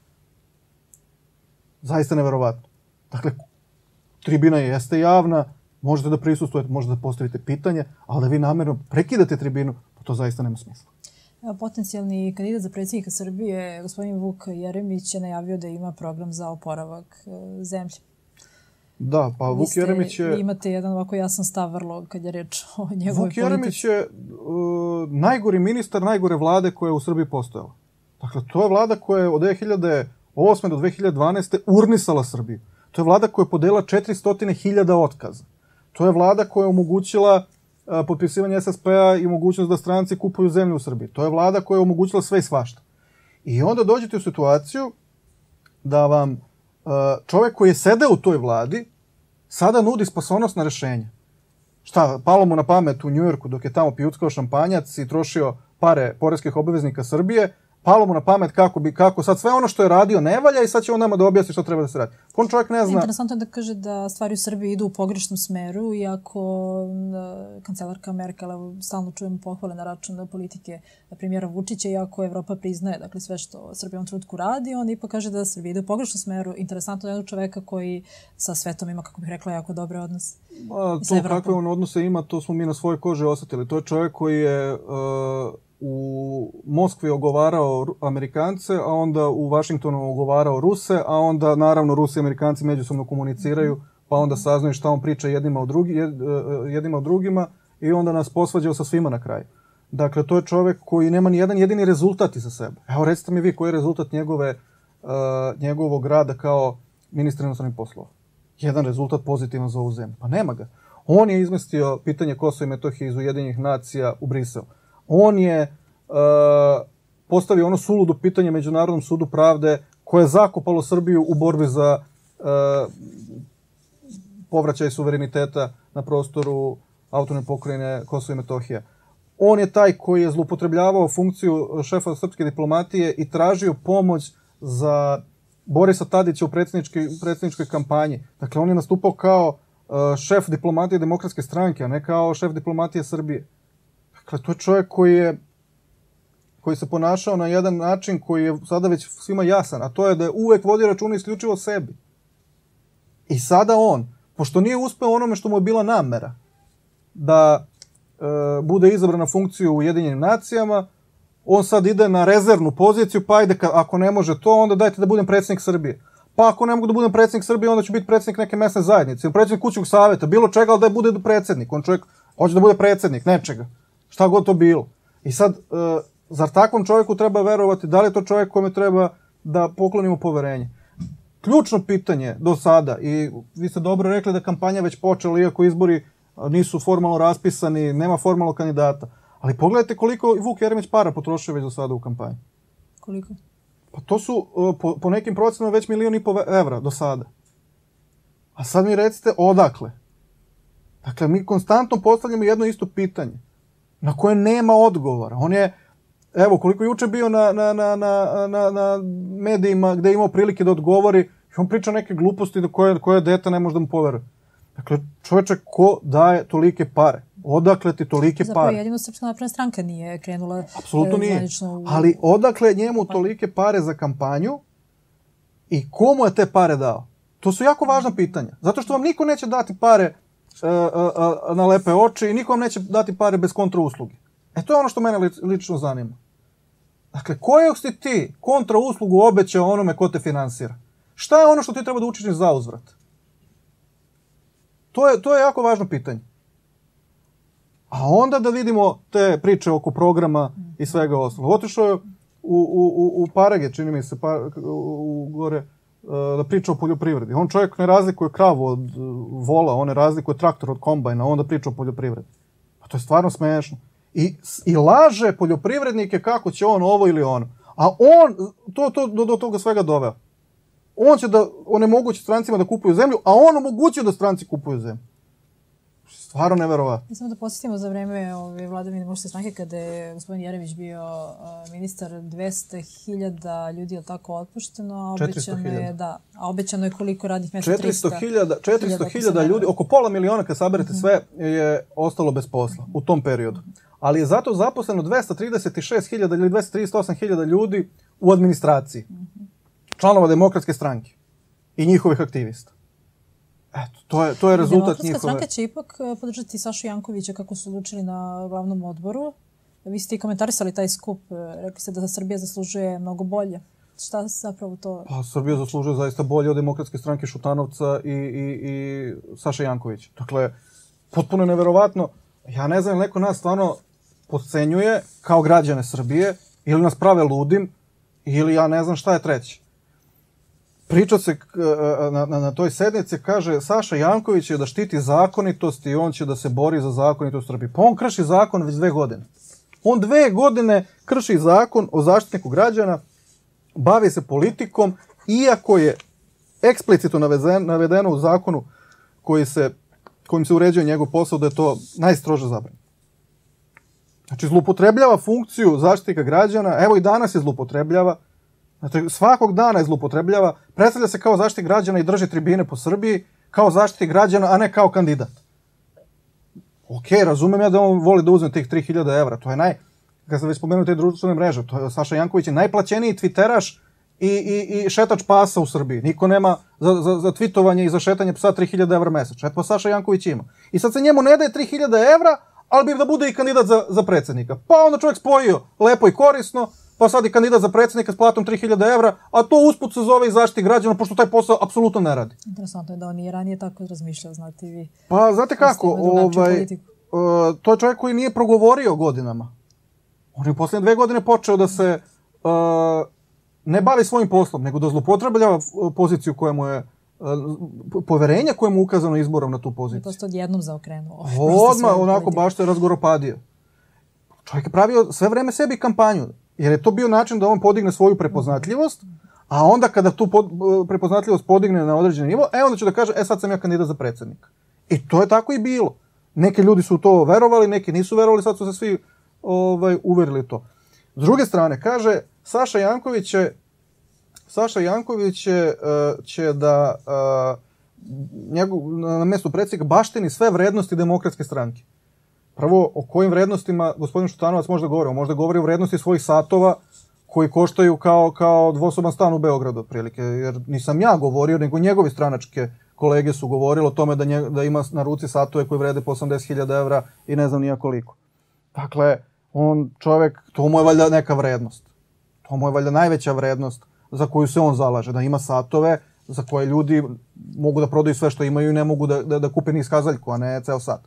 Zaista neverovatno. Dakle, tribina jeste javna, možete da prisustujete, možete da postavite pitanje, ali da vi namjerno prekidate tribinu, pa to zaista nema smisla. Potencijalni kandidat za predsjednika Srbije, gospodin Vuk Jeremić, je najavio da ima program za oporavak zemlje. Da, pa Vuk ste, Jeremić je... Imate jedan ovako jasan stav vrlo kad je reč o njegovoj politici. Vuk Jeremić je uh, najgori ministar najgore vlade koja je u Srbiji postojala. Dakle, to je vlada koja je od dve hiljade osme do dve hiljade dvanaeste urnisala Srbiju. To je vlada koja je podela četiristo hiljada otkaza. To je vlada koja je omogućila uh, potpisivanje S S P-a i mogućnost da stranci kupuju zemlju u Srbiji. To je vlada koja je omogućila sve i svašta. I onda dođete u situaciju da vam uh, čovjek koji je sedeo u toj vladi sada nudi spasonosna rešenja. Šta, palo mu na pamet u Njujorku dok je tamo pijuckao šampanjac i trošio pare poreskih obaveznika Srbije, palo mu na pamet kako bi, kako sad sve ono što je radio ne valja i sad će on nama da objasni što treba da se radi. On čovjek ne zna... Interesantno je da kaže da stvari u Srbiji idu u pogrešnom smeru, iako kancelarka Merkel, stalno čujemo pohvale na račun politike premijera Vučića, iako Evropa priznaje dakle, sve što Srbija u ovom trenutku radi, on ipak kaže da Srbija ide u pogrešnom smeru. Interesantno je jednog čoveka koji sa svetom ima, kako bih rekla, jako dobre odnose. A, to kakve on odnose ima, to smo mi na svojoj koži osetili. To je čovjek koji je... Uh... u Moskvi ogovarao Amerikance, a onda u Vašingtonu ogovarao Ruse, a onda naravno Rusi i Amerikanci međusobno komuniciraju, pa onda saznaju šta on priča jednima o, drugi, jednima o drugima i onda nas posvađao sa svima na kraju. Dakle, to je čovjek koji nema ni jedan jedini rezultat iza sebe. Evo, recite mi vi koji je rezultat njegove, uh, njegovog rada kao ministra inostranih poslova. Jedan rezultat pozitivan za ovu zemlju. Pa nema ga. On je izmestio pitanje Kosova i Metohije iz Ujedinjenih nacija u Brisel. On je uh, postavio ono suludo pitanje Međunarodnom sudu pravde koje je zakopalo Srbiju u borbi za uh, povraćaj suvereniteta na prostoru autonomne pokrajine Kosova i Metohija. On je taj koji je zloupotrebljavao funkciju šefa srpske diplomatije i tražio pomoć za Borisa Tadića u predsjedničkoj, predsjedničkoj kampanji. Dakle, on je nastupao kao uh, šef diplomatije Demokratske stranke, a ne kao šef diplomatije Srbije. Dakle, to je čovjek koji je koji se ponašao na jedan način koji je sada već svima jasan, a to je da je uvek vodio računa isključivo o sebi. I sada on, pošto nije uspeo onome što mu je bila namera, da e, bude izabran na funkciju u Ujedinjenim nacijama, on sad ide na rezervnu poziciju, pa ajde, ako ne može to, onda dajte da budem predsjednik Srbije. Pa ako ne mogu da budem predsjednik Srbije, onda ću biti predsjednik neke mesne zajednice, ili predsjednik kućnog savjeta, bilo čega, ali da bude predsjednik. On čovjek hoće da bude predsjednik nečega. Šta god to bilo. I sad, e, zar takvom čovjeku treba verovati? Da li je to čovjek kome treba da poklonimo poverenje? Ključno pitanje do sada, i vi ste dobro rekli da kampanja već počela, iako izbori nisu formalno raspisani, nema formalnog kandidata. Ali pogledajte koliko Vuk Jeremić para potrošio već do sada u kampanji. Koliko? Pa to su po, po nekim procenama već milijon i po evra do sada. A sad mi recite odakle? Dakle, mi konstantno postavljamo jedno isto pitanje na koje nema odgovora. On je, evo, koliko juče bio na, na, na, na, na, na medijima gde je imao prilike da odgovori, i on priča neke gluposti do koje, koje dete ne može da mu poveruje. Dakle, čovječe, ko daje tolike pare? Odakle ti tolike Zapravo, pare? Zapravo, jedino Srpska napredna stranka nije krenula... Apsolutno nije. U... Ali odakle njemu tolike pare za kampanju i komu je te pare dao? To su jako važna pitanja. Zato što vam niko neće dati pare uh, uh, uh, na lepe oči i niko vam neće dati pare bez kontrausluge. E, to je ono što mene lično zanima. Dakle, koju si ti kontrauslugu obećao onome ko te finansira? Šta je ono što ti treba da učiniš za uzvrat? To je, to je jako važno pitanje. A onda da vidimo te priče oko programa i svega ostalog. Otišao je u, u, u Parage, čini mi se, pa, u, gore, da priča o poljoprivredi. On čovjek ne razlikuje kravu od vola, on ne razlikuje traktor od kombajna, on da priča o poljoprivredi. Pa to je stvarno smešno. I, i laže poljoprivrednike kako će on ovo ili ono. A on, to, to do, do toga svega doveo. On će da onemogući strancima da kupuju zemlju, a on omogućuje da stranci kupuju zemlju. Stvarno neverovatno. Samo da podsjetimo za vreme ove vladavine Demokratske stranke kada je gospodin Jeremić bio uh, ministar, dvesta hiljada ljudi je tako otpušteno, a obećano je, da, a obećano je koliko radnih mjesta? četiristo hiljada ljudi, oko pola miliona kad saberete sve je ostalo bez posla u tom periodu. Ali je zato zaposleno dvesta trideset šest hiljada ili dvesta trideset osam hiljada ljudi u administraciji. Članova Demokratske stranke i njihovih aktivista. Eto, to je, to je rezultat njihove... Demokratska stranka će ipak podržati Sašu Jankovića kako su odlučili na glavnom odboru. Vi ste i komentarisali taj skup. Rekli ste da Srbija zaslužuje mnogo bolje. Šta zapravo to... Pa, Srbija zaslužuje zaista bolje od Demokratske stranke Šutanovca i, i, i Saše Jankovića. Dakle, potpuno neverovatno. Ja ne znam, neko nas stvarno podcenjuje kao građane Srbije ili nas prave ludim ili ja ne znam šta je treće. Priča se na, na, na toj sednici, kaže Saša Janković je da štiti zakonitost i on će da se bori za zakonitost u Srbiji. Pa on krši zakon već dve godine. On dve godine krši zakon o zaštitniku građana, bavi se politikom, iako je eksplicitno navedeno u zakonu koji se, kojim se uređuje njegov posao da je to najstrože zabranjeno. Znači, zloupotrebljava funkciju zaštitnika građana, evo i danas je zloupotrebljava. Znači, svakog dana je zloupotrebljava, predstavlja se kao zaštitnik građana i drži tribine po Srbiji, kao zaštitnik građana, a ne kao kandidat. Ok, razumem ja da on voli da uzme tih tri hiljade evra, to je naj... Kad sam već spomenuo te društvene mreže, to je Saša Janković je najplaćeniji twitteraš i, i, i šetač pasa u Srbiji. Niko nema za, za, za tweetovanje i za šetanje psa tri hiljade evra mesečno. Eto, Saša Janković ima. I sad se njemu ne daje tri hiljade evra, ali bi da bude i kandidat za, za predsjednika. Pa onda čovjek spojio lepo i korisno, pa sad i kandidat za predsjednika s platom tri hiljade evra, a to usput se zove i zaštiti građana, pošto taj posao apsolutno ne radi. Interesantno je da on nije ranije tako razmišljao, znate vi. Pa, znate kako, ovaj, uh, to je čovjek koji nije progovorio godinama. On je u posljednje dve godine počeo da se uh, ne bavi svojim poslom, nego da zloupotrebljava poziciju koja mu je, uh, poverenje koje mu je ukazano izborom na tu poziciju. I posto odjednom zaokrenuo. Odmah, onako, baš se razgoropadio. Čovjek je pravio sve vreme sebi kampanju. Jer je to bio način da on podigne svoju prepoznatljivost, a onda kada tu pod, prepoznatljivost podigne na određeni nivo, e onda će da kaže, e sad sam ja kandidat za predsjednika. I to je tako i bilo. Neki ljudi su to verovali, neki nisu verovali, sad su se svi ovaj, uverili to. S druge strane, kaže, Saša Janković će, Saša Janković će, uh, će da uh, njegov, na mjestu predsjednika baštini sve vrednosti Demokratske stranke. Prvo, o kojim vrednostima gospodin Šutanovac možda govori? On možda govori o vrednosti svojih satova koji koštaju kao, kao dvosoban stan u Beogradu, otprilike. Jer nisam ja govorio, nego njegovi stranačke kolege su govorili o tome da, nje, da ima na ruci satove koji vrede po osamdeset hiljada evra i ne znam nija koliko. Dakle, on čovjek, to mu je valjda neka vrednost. To mu je valjda najveća vrednost za koju se on zalaže. Da ima satove za koje ljudi mogu da prodaju sve što imaju i ne mogu da, da, da kupe ni iskazaljku, a ne ceo sat.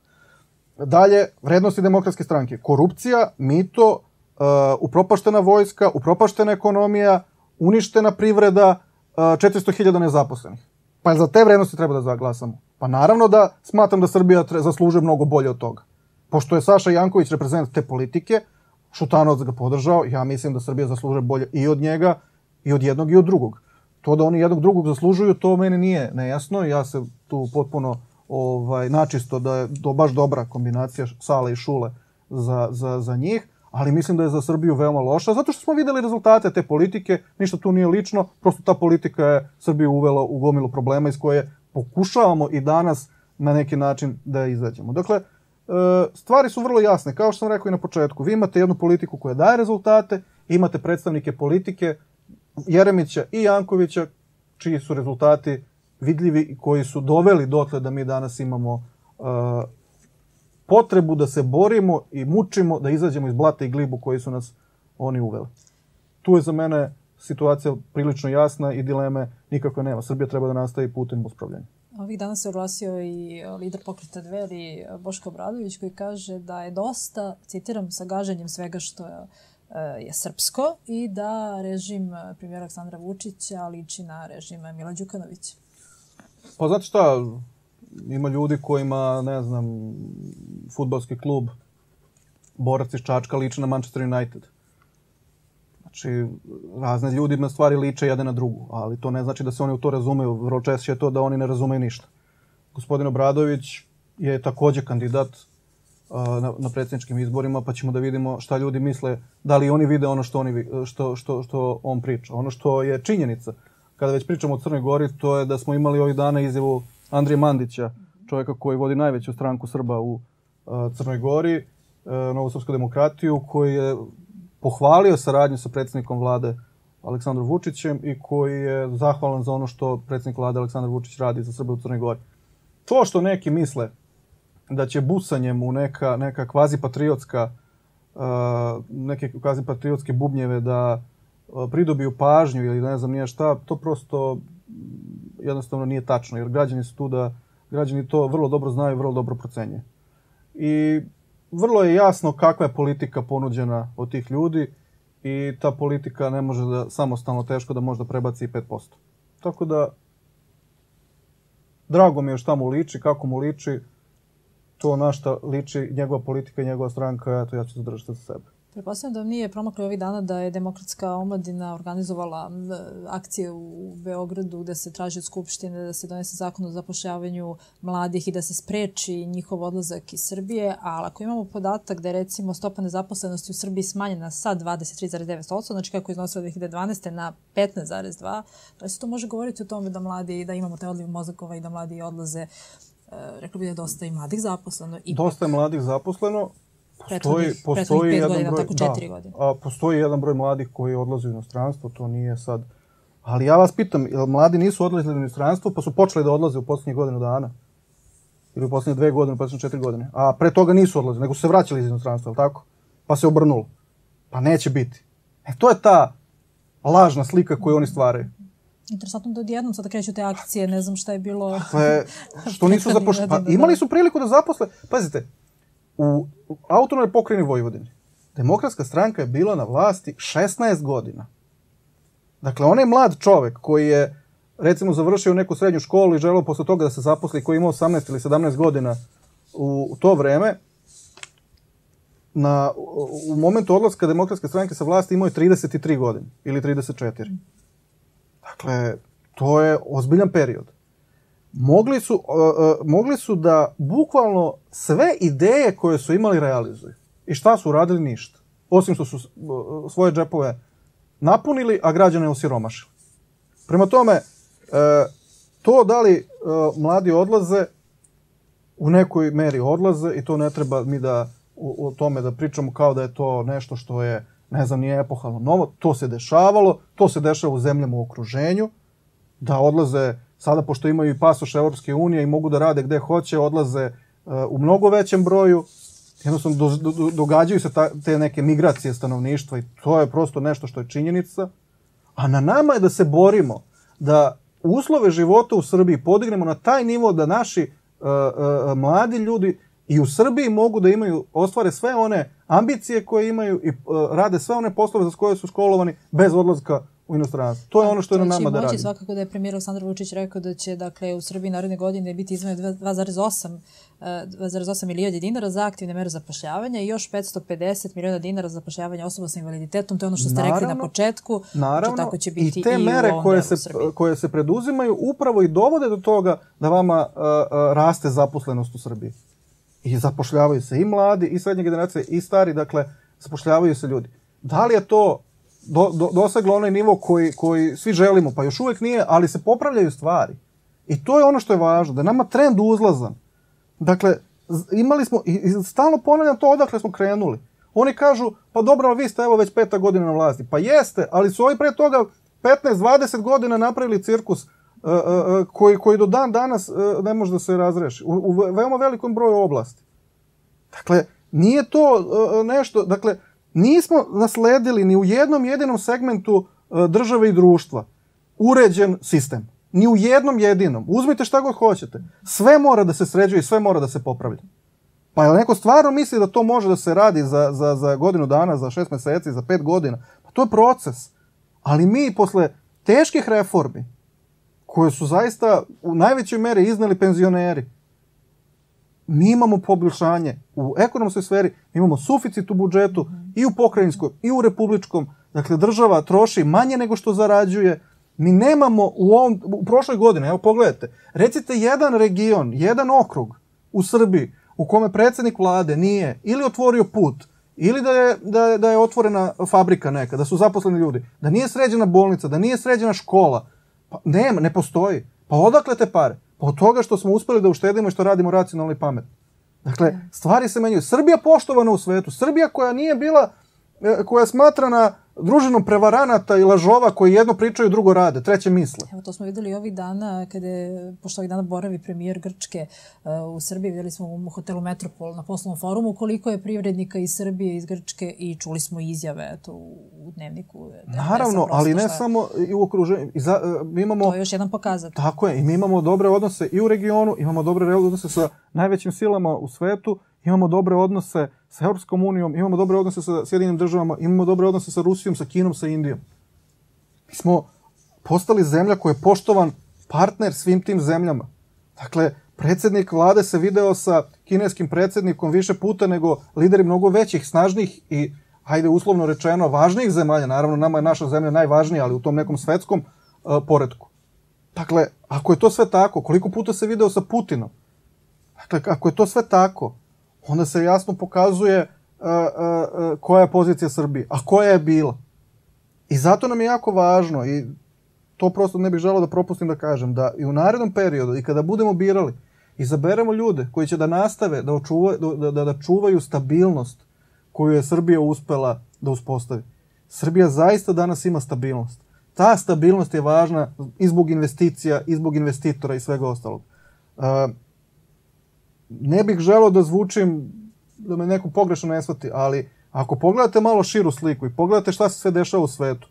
Dalje, vrednosti Demokratske stranke. Korupcija, mito, uh, upropaštena vojska, upropaštena ekonomija, uništena privreda, uh, četiristo hiljada nezaposlenih. Pa za te vrednosti treba da zaglasamo. Pa naravno da smatram da Srbija zaslužuje mnogo bolje od toga. Pošto je Saša Janković reprezent te politike, Šutanovac ga podržao, ja mislim da Srbija zaslužuje bolje i od njega, i od jednog i od drugog. To da oni jednog drugog zaslužuju, to meni nije nejasno. Ja se tu potpuno ovaj, načisto da je to baš dobra kombinacija Sale i Šule za, za, za njih, ali mislim da je za Srbiju veoma loša, zato što smo videli rezultate te politike, ništa tu nije lično, prosto ta politika je Srbiju uvela u gomilu problema iz koje pokušavamo i danas na neki način da izađemo. Dakle, stvari su vrlo jasne, kao što sam rekao i na početku, vi imate jednu politiku koja daje rezultate, imate predstavnike politike Jeremića i Jankovića, čiji su rezultati vidljivi i koji su doveli dotle da mi danas imamo uh, potrebu da se borimo i mučimo da izađemo iz blata i glibu koji su nas oni uveli. Tu je za mene situacija prilično jasna i dileme nikakve nema. Srbija treba da nastavi putem uspravljanja. Ovih dana se oglasio i lider Pokreta Dveri Boško Obradović koji kaže da je dosta, citiram, sa gaženjem svega što je je srpsko i da režim premijera Aleksandra Vučića liči na režim Mila Đukanovića. Pa znate šta, ima ljudi kojima, ne znam, fudbalski klub Borac iz Čačka liči na Manchester United. Znači, razne ljudi na stvari liče jedan na drugu, ali to ne znači da se oni u to razumeju. Vrlo češće je to da oni ne razumeju ništa. Gospodin Obradović je takođe kandidat uh, na, na predsjedničkim izborima, pa ćemo da vidimo šta ljudi misle, da li oni vide ono što, oni, što, što, što on priča. Ono što je činjenica, kada već pričamo o Crnoj Gori, to je da smo imali ovih dana izjavu Andrije Mandića, čovjeka koji vodi najveću stranku Srba u uh, Crnoj Gori, uh, Novosrpsku demokratiju, koji je pohvalio saradnju sa predsjednikom vlade Aleksandrom Vučićem i koji je zahvalan za ono što predsjednik vlade Aleksandar Vučić radi za Srbe u Crnoj Gori. To što neki misle da će busanjem u neka, neka kvazipatriotska, uh, neke kvazipatriotske bubnjeve da uh, pridobiju pažnju ili ne znam nije šta, to prosto jednostavno nije tačno, jer građani su tu da, građani to vrlo dobro znaju i vrlo dobro procenjuju. I vrlo je jasno kakva je politika ponuđena od tih ljudi i ta politika ne može da samostalno teško da možda prebaci i pet posto. Tako da, drago mi je šta mu liči, kako mu liči, to na šta liči njegova politika i njegova stranka, eto ja ću zadržati za sebe. Pretpostavljam da vam nije promaklo ovih dana da je Demokratska omladina organizovala akcije u Beogradu gde se traži od Skupštine da se donese zakon o zapošljavanju mladih i da se spreči njihov odlazak iz Srbije, ali ako imamo podatak da je recimo stopa nezaposlenosti u Srbiji smanjena sa dvadeset tri zarez devet posto, znači kako je iznosila dve hiljade dvanaeste na petnaest zarez dva posto, da se to može govoriti o tome da mladi, da imamo taj odliv mozakova i da mladi odlaze. Rekla bih da je dosta i mladih zaposleno. I dosta je mladih zaposleno. Postoji, postoji jedan godina, broj, tako četiri da, godine. A postoji jedan broj mladih koji odlaze u inostranstvo, to nije sad. Ali ja vas pitam, jel mladi nisu odlazili u inostranstvo pa su počeli da odlaze u posljednjih godinu dana? Ili u posljednje dve godine, u posljednje četiri godine? A pre toga nisu odlazili, nego su se vraćali iz inostranstva, ali tako? Pa se obrnulo. Pa neće biti. E to je ta lažna slika koju oni stvaraju. Interesantno da odjednom sada kreću te akcije, ne znam šta je bilo... Dakle, što nisu zapošljeni. Pa imali su priliku da zaposle. Pazite, u autonomnoj pokrajini Vojvodini Demokratska stranka je bila na vlasti šesnaest godina. Dakle, onaj mlad čovek koji je, recimo, završio neku srednju školu i želeo posle toga da se zaposli, koji je imao osamnaest ili sedamnaest godina u to vreme, na, u momentu odlaska Demokratske stranke sa vlasti imao je trideset tri godine ili trideset četiri. Dakle, to je ozbiljan period. Mogli su, uh, uh, mogli su da bukvalno sve ideje koje su imali realizuju. I šta su uradili? Ništa. Osim što su uh, svoje džepove napunili, a građane osiromašili. Prema tome, uh, to da li uh, mladi odlaze, u nekoj meri odlaze i to ne treba mi da o, o tome da pričamo kao da je to nešto što je, ne znam, nije epohalno novo. To se dešavalo, to se dešava u zemljama u okruženju, da odlaze sada, pošto imaju i pasoš Evropske unije i mogu da rade gde hoće, odlaze uh, u mnogo većem broju. Jednostavno, do, do, događaju se ta, te neke migracije stanovništva i to je prosto nešto što je činjenica. A na nama je da se borimo da uslove života u Srbiji podignemo na taj nivo da naši uh, uh, mladi ljudi i u Srbiji mogu da imaju, ostvare sve one ambicije koje imaju i uh, rade sve one poslove za koje su školovani bez odlaska u inostranstvo. To je ono što je na nama da radimo. Znači, svakako da je premijer Aleksandar Vučić rekao da će, dakle, u Srbiji naredne godine biti izdvojeno dva zarez osam milijardi dinara za aktivne mere zapošljavanja i još petsto pedeset miliona dinara za zapošljavanje osoba sa invaliditetom. To je ono što ste naravno, rekli na početku. Naravno, tako će biti i te i mere u koje se, koje se preduzimaju upravo i dovode do toga da vama uh, uh, raste zaposlenost u Srbiji. I zapošljavaju se i mladi, i srednje generacije, i stari, dakle, zapošljavaju se ljudi. Da li je to Do, do, doseglo onaj nivo koji, koji svi želimo, pa još uvijek nije, ali se popravljaju stvari. I to je ono što je važno, da je nama trend uzlazan. Dakle, imali smo, i, i stalno ponavljam to odakle smo krenuli. Oni kažu, pa dobro, vi ste evo već peta godina na vlasti. Pa jeste, ali su ovi pre toga petnaest dvadeset godina napravili cirkus uh, uh, koji, koji do dan danas uh, ne može da se razreši. U, u veoma velikom broju oblasti. Dakle, nije to uh, nešto, dakle, nismo nasledili ni u jednom jedinom segmentu uh, države i društva uređen sistem. Ni u jednom jedinom. Uzmite šta god hoćete. Sve mora da se sređuje i sve mora da se popravlja. Pa je li neko stvarno misli da to može da se radi za, za, za godinu dana, za šest meseci, za pet godina? Pa to je proces. Ali mi posle teških reformi, koje su zaista u najvećoj meri izneli penzioneri, mi imamo poboljšanje u ekonomskoj sferi, mi imamo suficit u budžetu i u pokrajinskom i u republičkom. Dakle, država troši manje nego što zarađuje. Mi nemamo u ovom, u prošloj godini, evo pogledajte, recite jedan region, jedan okrug u Srbiji u kome predsjednik vlade nije ili otvorio put, ili da je, da, da je otvorena fabrika neka, da su zaposleni ljudi, da nije sređena bolnica, da nije sređena škola. Pa nema, ne postoji. Pa odakle te pare? Pa od toga što smo uspeli da uštedimo i što radimo racionalno i pametno. Dakle, stvari se menjaju. Srbija poštovana u svetu. Srbija koja nije bila, koja je smatrana družinom prevaranata i lažova koji jedno pričaju, drugo rade, treće misle. Evo, to smo videli ovih dana, kada je, pošto ovih dana boravi premijer Grčke uh, u Srbiji, videli smo u hotelu Metropol na poslovnom forumu koliko je privrednika iz Srbije, iz Grčke i čuli smo izjave eto, u dnevniku. Naravno, ali ne samo i u okruženju. I za, uh, mi imamo, to je još jedan pokazatelj. Tako je, i mi imamo dobre odnose i u regionu, imamo dobre odnose sa najvećim silama u svetu, imamo dobre odnose sa Europskom unijom, imamo dobre odnose sa Sjedinim državama, imamo dobre odnose sa Rusijom, sa Kinom, sa Indijom. Mi smo postali zemlja koja je poštovan partner svim tim zemljama. Dakle, predsjednik vlade se video sa kineskim predsjednikom više puta nego lideri mnogo većih, snažnih i, hajde uslovno rečeno, važnijih zemalja. Naravno, nama je naša zemlja najvažnija, ali u tom nekom svetskom uh, poretku. Dakle, ako je to sve tako, koliko puta se video sa Putinom? Dakle, ako je to sve tako, onda se jasno pokazuje uh, uh, uh, koja je pozicija Srbije, a koja je bila. I zato nam je jako važno, i to prosto ne bih želeo da propustim da kažem, da i u narednom periodu, i kada budemo birali, izaberemo ljude koji će da nastave da, očuva, da, da, da čuvaju stabilnost koju je Srbija uspela da uspostavi. Srbija zaista danas ima stabilnost. Ta stabilnost je važna i zbog investicija, i zbog investitora i svega ostalog. Uh, Ne bih želeo da zvučim, da me neko pogrešno ne shvati, ali ako pogledate malo širu sliku i pogledate šta se sve dešava u svetu,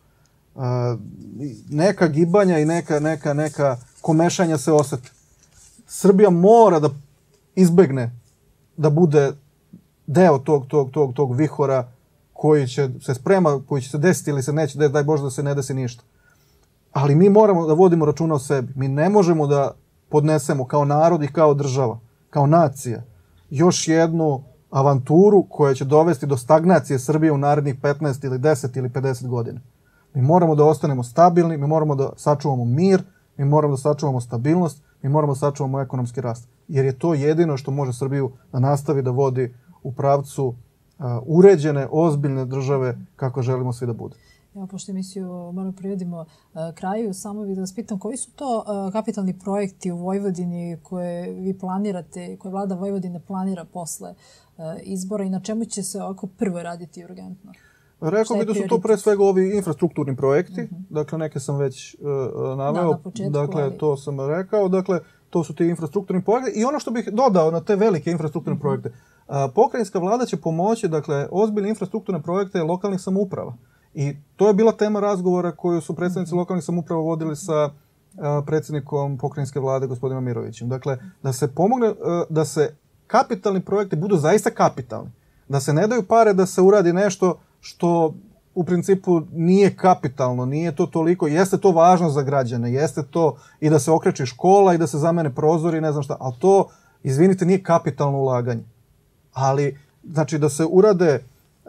neka gibanja i neka, neka, neka komešanja se osete. Srbija mora da izbegne da bude deo tog, tog, tog, tog vihora koji će se sprema, koji će se desiti ili se neće desiti, daj Bože da se ne desi ništa. Ali mi moramo da vodimo računa o sebi. Mi ne možemo da podnesemo kao narod i kao država, kao nacija, još jednu avanturu koja će dovesti do stagnacije Srbije u narednih petnaest ili deset ili pedeset godina. Mi moramo da ostanemo stabilni, mi moramo da sačuvamo mir, mi moramo da sačuvamo stabilnost, mi moramo da sačuvamo ekonomski rast. Jer je to jedino što može Srbiju da nastavi da vodi u pravcu uh, uređene, ozbiljne države kako želimo svi da bude. Evo, pošto emisiju malo privedimo uh, kraju, samo bih da vas pitam koji su to uh, kapitalni projekti u Vojvodini koje vi planirate, koje vlada Vojvodine planira posle uh, izbora i na čemu će se ovako prvo raditi urgentno? Rekao bih da su to pre svega ovi infrastrukturni projekti, uh-huh. Dakle neke sam već uh, naveo, da, na početku, dakle ali... to sam rekao, dakle to su ti infrastrukturni projekti i ono što bih dodao na te velike infrastrukturne uh-huh. projekte, uh, pokrajinska vlada će pomoći, dakle ozbiljne infrastrukturne projekte lokalnih samouprava. I to je bila tema razgovora koju su predstavnici lokalnih samouprava vodili sa uh, predsjednikom pokrajinske vlade gospodinom Mirovićem. Dakle, da se pomogne, uh, da se kapitalni projekti budu zaista kapitalni. Da se ne daju pare da se uradi nešto što u principu nije kapitalno, nije to toliko, jeste to važno za građane, jeste to i da se okreči škola i da se zamene prozori i ne znam šta, ali to, izvinite, nije kapitalno ulaganje. Ali, znači, da se urade uh,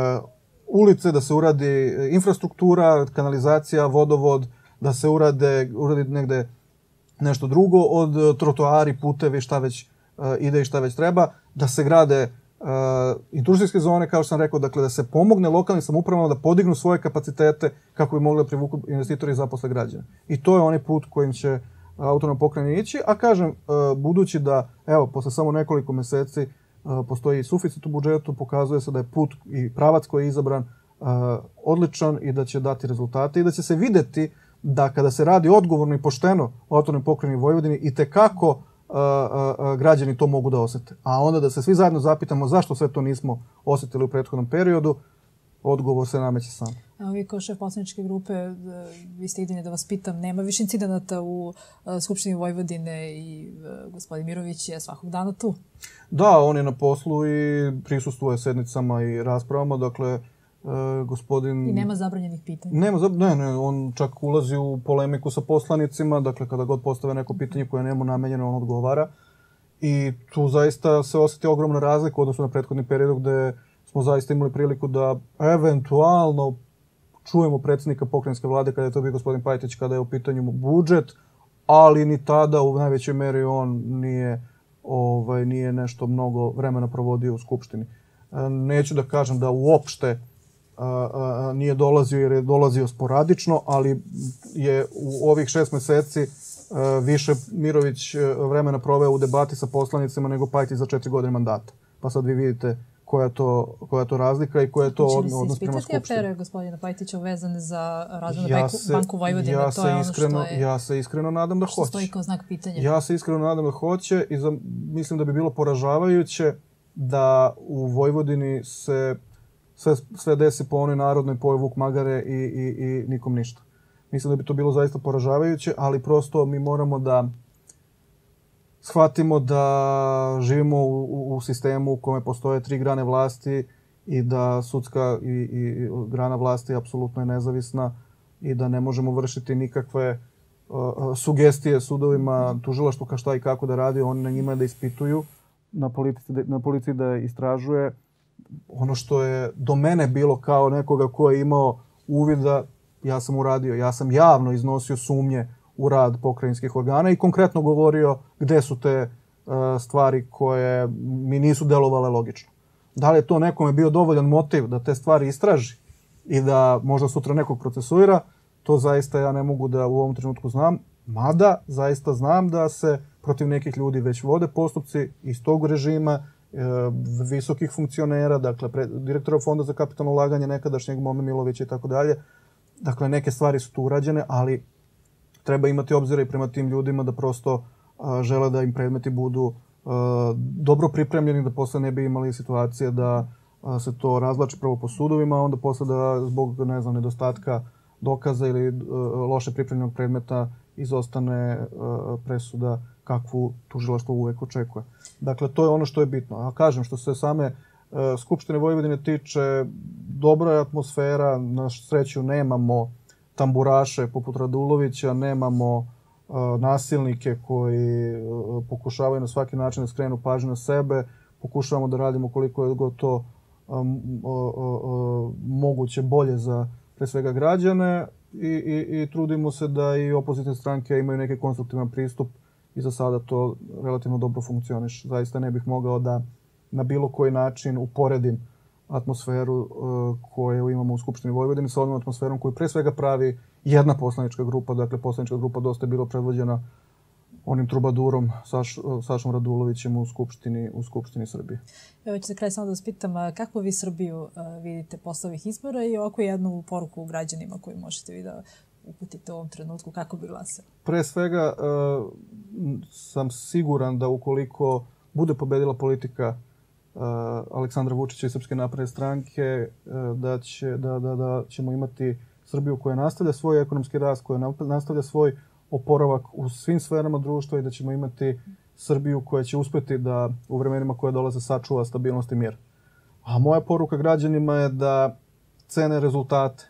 ulice, da se uradi infrastruktura, kanalizacija, vodovod, da se urade, uradi negde nešto drugo od trotoari, putevi, šta već uh, ide i šta već treba, da se grade uh, industrijske zone, kao što sam rekao, dakle da se pomogne lokalnim samoupravama da podignu svoje kapacitete kako bi mogli da privuku investitori i zaposle građane. I to je onaj put kojim će autonomna pokrajina ići, a kažem, uh, budući da, evo, posle samo nekoliko meseci postoji suficit u budžetu, pokazuje se da je put i pravac koji je izabran uh, odličan i da će dati rezultate i da će se videti da kada se radi odgovorno i pošteno o autonomnoj pokrajini Vojvodini i tekako uh, uh, građani to mogu da osete. A onda da se svi zajedno zapitamo zašto sve to nismo osetili u prethodnom periodu, odgovor se nameće sam. Evo vi kao šef poslaničke grupe, vi ste idejni da vas pitam, nema više incidenata u Skupštini Vojvodine i gospodin Mirović je svakog dana tu? Da, on je na poslu i prisustvuje sednicama i raspravama, dakle, e, gospodin... I nema zabranjenih pitanja? Nema, ne, ne, on čak ulazi u polemiku sa poslanicima, dakle, kada god postave neko pitanje koje njemu namenjeno, on odgovara. I tu zaista se osjeti ogromna razlika u odnosu na prethodni period gde smo zaista imali priliku da eventualno čujemo predsjednika pokrajinske vlade kada je to bio gospodin Pajtić, kada je u pitanju budžet, ali ni tada u najvećoj meri on nije, ovaj, nije nešto mnogo vremena provodio u Skupštini. Neću da kažem da uopšte a, a, nije dolazio jer je dolazio sporadično, ali je u ovih šest meseci a, više Mirović vremena proveo u debati sa poslanicima nego Pajtić za četiri godine mandata. Pa sad vi vidite koja je to, koja je to razlika i koja je to odnos prema Skupštini. Hoće li se ispitati afere gospodina Pajtića vezane za razvojnu ja banku Vojvodine? Ja to je ono iskreno, što je... Ja se iskreno nadam da hoće. Što stoji kao znak pitanja. Ja se iskreno nadam da hoće i za, mislim da bi bilo poražavajuće da u Vojvodini se sve, sve desi po onoj narodnoj pojoj Vuk Magare i, i, i nikom ništa. Mislim da bi to bilo zaista poražavajuće, ali prosto mi moramo da shvatimo da živimo u, u, u sistemu u kome postoje tri grane vlasti i da sudska i, i grana vlasti apsolutno je nezavisna i da ne možemo vršiti nikakve uh, sugestije sudovima, tužilaštvu ka šta i kako da radi, oni na njima da ispituju, na policiji, na policiji da istražuje. Ono što je do mene bilo kao nekoga ko je imao uvida, ja sam uradio, ja sam javno iznosio sumnje u rad pokrajinskih organa i konkretno govorio gde su te uh, stvari koje mi nisu delovale logično. Da li je to nekome bio dovoljan motiv da te stvari istraži i da možda sutra nekog procesuira, to zaista ja ne mogu da u ovom trenutku znam. Mada zaista znam da se protiv nekih ljudi već vode postupci iz tog režima, e, visokih funkcionera, dakle pre, direktora Fonda za kapitalno ulaganje nekadašnjeg Mome Milovića i tako dalje. Dakle, neke stvari su tu urađene, ali treba imati obzira i prema tim ljudima da prosto a, žele da im predmeti budu a, dobro pripremljeni, da posle ne bi imali situacije da a, se to razvlači prvo po sudovima, a onda posle da zbog, ne znam, nedostatka dokaza ili a, loše pripremljenog predmeta izostane a, presuda kakvu tužilaštvo uvek očekuje. Dakle, to je ono što je bitno. A kažem, što se same a, Skupštine Vojvodine tiče, dobra je atmosfera, na sreću nemamo tamburaše poput Radulovića, nemamo uh, nasilnike koji uh, pokušavaju na svaki način da skrenu pažnju na sebe, pokušavamo da radimo koliko je god to um, uh, uh, moguće bolje za pre svega građane i, i, i trudimo se da i opozicijne stranke imaju neki konstruktivan pristup i za sada to relativno dobro funkcioniše. Zaista ne bih mogao da na bilo koji način uporedim atmosferu uh, koju imamo u Skupštini Vojvodine sa onom atmosferom koju pre svega pravi jedna poslanička grupa. Dakle, poslanička grupa dosta je bilo predvođena onim trubadurom Saš, Sašom Radulovićem u Skupštini, u Skupštini Srbije. Evo ću za kraj samo da vas pitam, kako vi Srbiju uh, vidite posle ovih izbora i oko jednu poruku građanima koju možete vi da uputite u ovom trenutku, kako bi glasili? Pre svega uh, sam siguran da ukoliko bude pobedila politika Uh, Aleksandra Vučića i Srpske napredne stranke, uh, da, će, da, da, da ćemo imati Srbiju koja nastavlja svoj ekonomski rast, koja nastavlja svoj oporavak u svim sferama društva i da ćemo imati Srbiju koja će uspeti da u vremenima koje dolaze sačuva stabilnost i mir. A moja poruka građanima je da cene rezultate.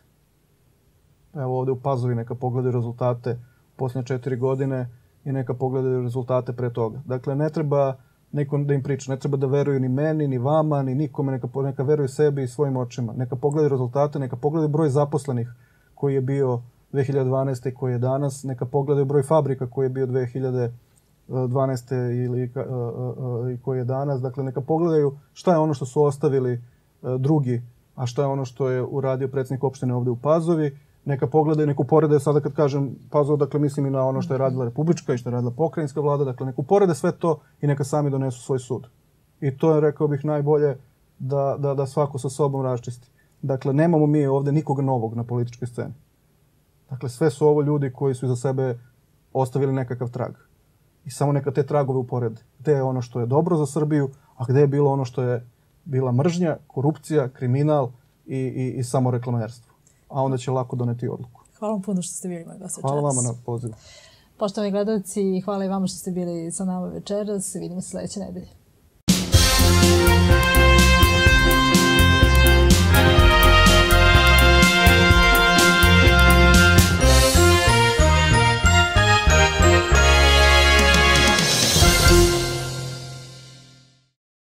Evo ovde u Pazovi neka pogledaju rezultate posljednje četiri godine i neka pogledaju rezultate pre toga. Dakle, ne treba neko da im priča, ne treba da veruju ni meni, ni vama, ni nikome, neka, neka veruju sebi i svojim očima. Neka pogledaju rezultate, neka pogledaju broj zaposlenih koji je bio dve hiljade dvanaeste i koji je danas, neka pogledaju broj fabrika koji je bio dve hiljade dvanaeste ili i koji je danas. Dakle, neka pogledaju šta je ono što su ostavili drugi, a šta je ono što je uradio predsjednik opštine ovde u Pazovi. Neka pogledaju, neka uporede, sada kad kažem Pazova, dakle mislim i na ono što je radila Republička i što je radila pokrajinska vlada, dakle neka uporede sve to i neka sami donesu svoj sud. I to je, rekao bih, najbolje da, da, da svako sa sobom raščisti. Dakle, nemamo mi ovde nikoga novog na političkoj sceni. Dakle, sve su ovo ljudi koji su iza sebe ostavili nekakav trag. I samo neka te tragove uporede. Gde je ono što je dobro za Srbiju, a gde je bilo ono što je bila mržnja, korupcija, kriminal, i, i, i samoreklamerstvu. A onda će lako doneti odluku. Hvala vam puno što ste bili moj gost večeras. Hvala vama na pozivu. Poštovani gledalci, hvala i vama što ste bili sa nama večeras. Vidimo se sledeće nedelje.